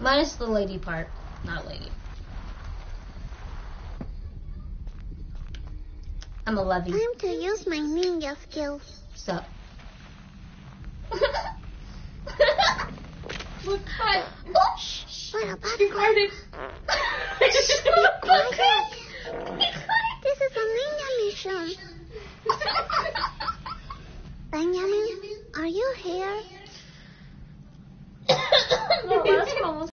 Minus the lady part. Not lady. I'm a levy. Time to use my ninja skills. Sup? Look, cut. Shh. What about You farted. Quiet. This is a ninja mission. Benjamin, are you here? No, that's almost